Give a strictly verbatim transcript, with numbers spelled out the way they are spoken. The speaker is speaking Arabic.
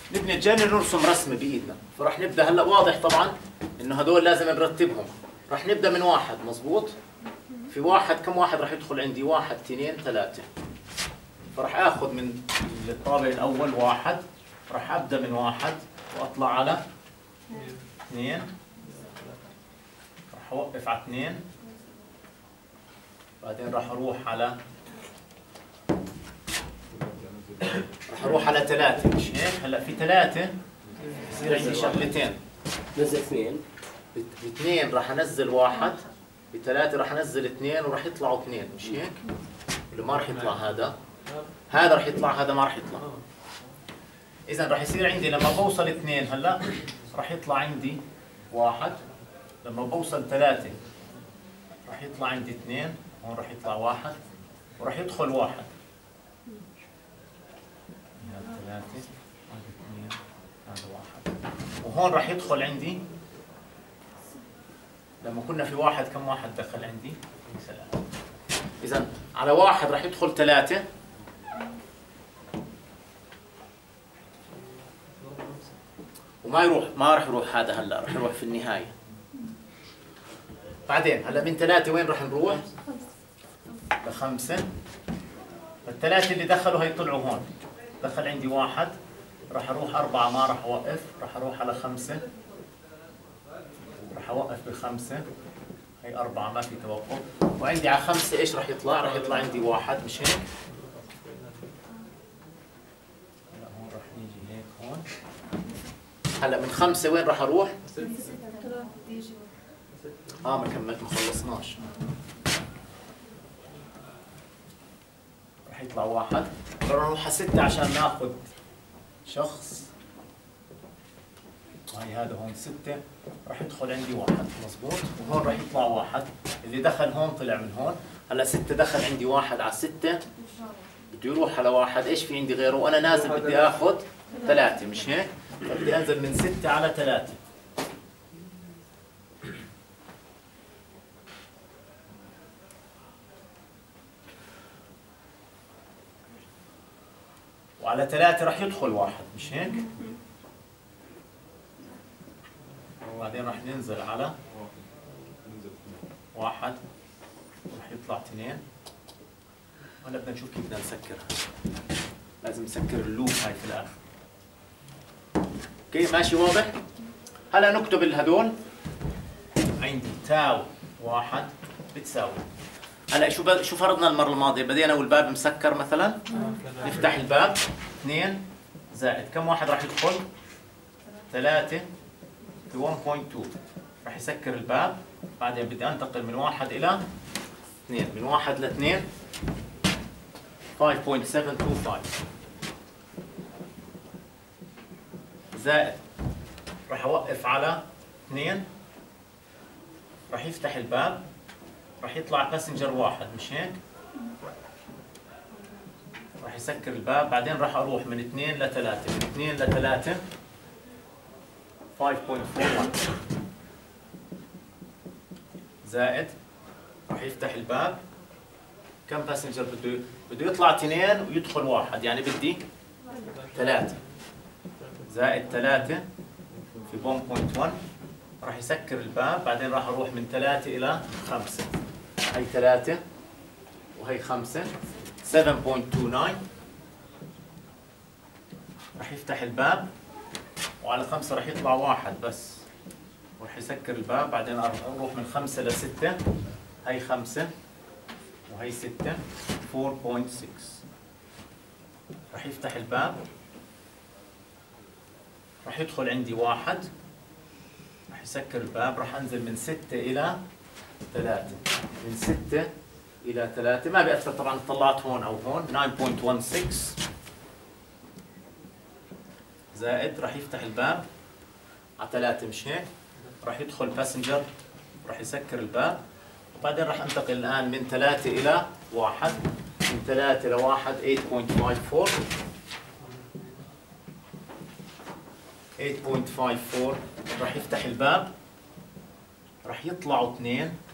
نبني نتجنن نرسم رسمة بإيدنا، فراح نبدأ هلا. واضح طبعا إنه هدول لازم نرتبهم. راح نبدأ من واحد، مظبوط؟ في واحد كم واحد راح يدخل عندي؟ واحد، اثنين، ثلاثة. فراح آخذ من الطابق الأول واحد، راح أبدأ من واحد وأطلع على اثنين، راح أوقف على اثنين، بعدين راح أروح على راح أروح على ثلاثة، مش هيك؟ هلا في ثلاثة يصير عندي شغلتين. نزل اثنين، باثنين راح أنزل واحد، بثلاثة راح أنزل اثنين وراح يطلعوا اثنين، مش هيك؟ ولا ما راح يطلع هذا؟ هذا راح يطلع، هذا ما راح يطلع. إذا راح يصير عندي لما بوصل اثنين هلا راح يطلع عندي واحد، لما بوصل ثلاثة راح يطلع عندي اثنين، هون راح يطلع واحد وراح يدخل واحد. هذا ثلاثة، هذا اثنين، هذا واحد، وهون راح يدخل عندي. لما كنا في واحد كم واحد دخل عندي؟ ثلاثة. إذا على واحد راح يدخل ثلاثة، وما يروح، ما راح يروح هذا هلا، راح يروح في النهاية. بعدين هلا من ثلاثة وين راح نروح؟ لخمسة. الثلاثة اللي دخلوا هي طلعوا هون. دخل عندي واحد، راح اروح أربعة، ما راح أوقف، راح أروح على خمسة، راح أوقف بخمسة، هي أربعة ما في توقف، وعندي على خمسة إيش راح يطلع؟ راح يطلع عندي واحد، مش هيك؟ هلا هون راح نيجي هيك هون. هلا من خمسة وين راح أروح؟ اه ما كملت، ما خلصناش. راح يطلع واحد، راح نروح على ستة عشان ناخذ شخص. وهي هذا هون ستة، راح يدخل عندي واحد، مظبوط؟ وهون راح يطلع واحد، اللي دخل هون طلع من هون. هلا ستة دخل عندي واحد على ستة، بده يروح على واحد، ايش في عندي غيره؟ وانا نازل بدي اخذ ثلاثة، مش هيك؟ فبدي انزل من ستة على ثلاثة. وعلى ثلاثة راح يدخل واحد، مش هيك؟ وبعدين راح ننزل على واحد، راح يطلع اثنين. هلا بدنا نشوف كيف بدنا نسكرها. لازم نسكر اللوب هاي في الآخر. اوكي ماشي واضح؟ هلا نكتب الهدول. عندي تاو واحد بتساوي. هلا شو ب... شو فرضنا المرة الماضية؟ بدينا والباب مسكر مثلا. نفتح الباب اثنين زائد كم واحد راح يدخل؟ ثلاثة في واحد فاصلة اثنين. راح يسكر الباب. بعدين بدي انتقل من واحد إلى اثنين، من واحد لاثنين خمسة فاصلة سبعة اثنين خمسة زائد راح اوقف على اثنين، راح يفتح الباب، راح يطلع باسنجر واحد، مش هيك؟ راح يسكر الباب. بعدين راح اروح من اثنين لثلاثة، من اثنين لثلاثة خمسة فاصلة أربعة واحد زائد راح يفتح الباب. كم باسنجر بده؟ بده يطلع اثنين ويدخل واحد، يعني بدي ثلاثة زائد ثلاثة في واحد فاصلة واحد. راح يسكر الباب. بعدين راح اروح من ثلاثة إلى خمسة، هي ثلاثة وهي خمسة، سبعة فاصلة تسعة تسعة. راح يفتح الباب وعلى خمسة راح يطلع واحد بس، وراح يسكر الباب. بعدين اروح من خمسة لستة، هي خمسة وهي ستة، أربعة فاصلة ستة. راح يفتح الباب، راح يدخل عندي واحد، راح يسكر الباب. راح انزل من ستة إلى ثلاثة، من ستة إلى ثلاثة، ما بيأثر طبعا طلعت هون أو هون. تسعة فاصلة ستة زائد راح يفتح الباب على ثلاثة، مش هيك؟ راح يدخل باسنجر، راح يسكر الباب. وبعدين راح انتقل الآن من ثلاثة إلى واحد، من ثلاثة لواحد ثمانية فاصلة خمسة أربعة، ثمانية فاصلة خمسة أربعة. راح يفتح الباب، راح يطلعوا اثنين،